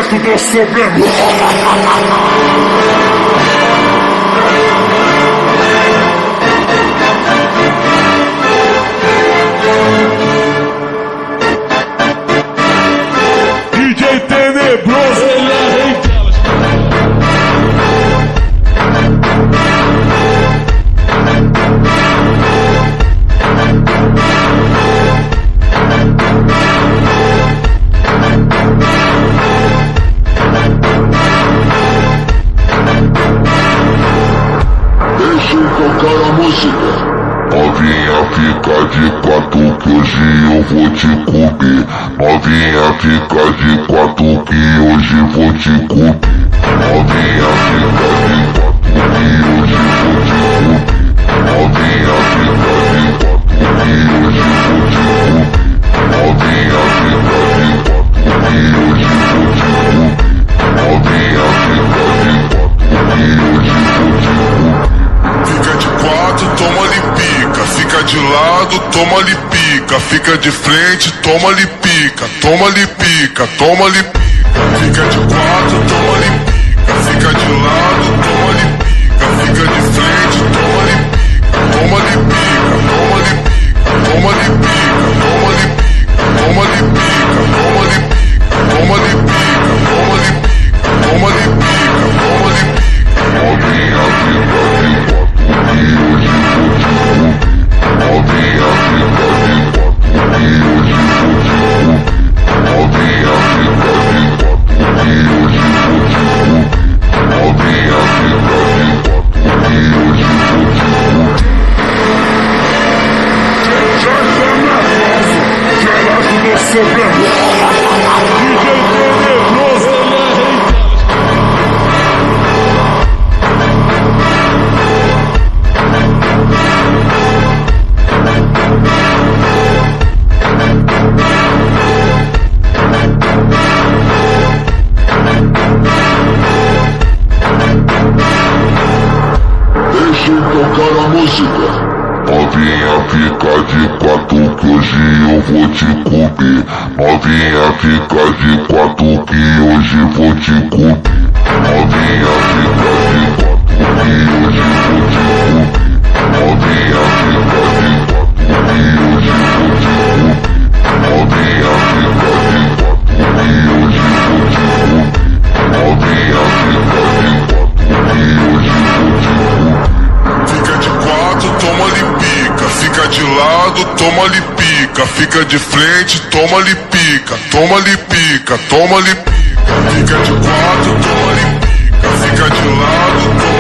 resto do sobrenome. DJ Tenebroso, ele é rei delas. Deixa eu tocar a música. Novinha, fica de quatro que hoje eu vou te comer. Novinha, fica de quatro que hoje vou te comer. Novinha, fica de quatro que hoje vou te comer. Novinha, fica de quatro que hoje vou te comer. Novinha, fica de quatro que hoje vou te comer. Novinha, fica de quatro que hoje vou te comer. Fica de quatro, toma-lhe pica. Fica de lado, toma-lhe pica. Fica de frente, toma-lhe pica. Toma-lhe pica, toma-lhe pica. Fica de quatro, toma-lhe pica. Fica de lado, toma-lhe pica. Fica de frente, toma-lhe pica. Toma-lhe pica, toma-lhe pica. Toma-lhe pica, toma-lhe pica. Toma-lhe pica, toma-lhe pica. Toma-lhe pica, toma-lhe pica. Toma-lhe pica, toma-lhe pica. Novinha, fica de quatro que hoje vou te comer. Novinha, fica de quatro que hoje vou te comer. Novinha, fica de quatro que hoje vou te comer. Novinha, fica de quatro que hoje vou te comer. Resto do sobrenome. DJ Tenebroso, ele é rei delas. Deixa eu tocar a música. Novinha, fica de quatro que hoje eu vou te comer. Novinha, fica de quatro que hoje vou te comer. Novinha, fica de quatro que hoje vou te comer. Novinha, fica de quatro que hoje vou te comer. Novinha, fica de quatro que hoje vou te comer. Novinha, fica de quatro que hoje vou te comer. Fica de quatro, toma-lhe pica. Fica de lado, toma-lhe pica. Fica de frente, toma-lhe pica. Toma-lhe pica, toma-lhe pica. Fica de quatro, toma-lhe pica. Fica de lado, toma-lhe pica.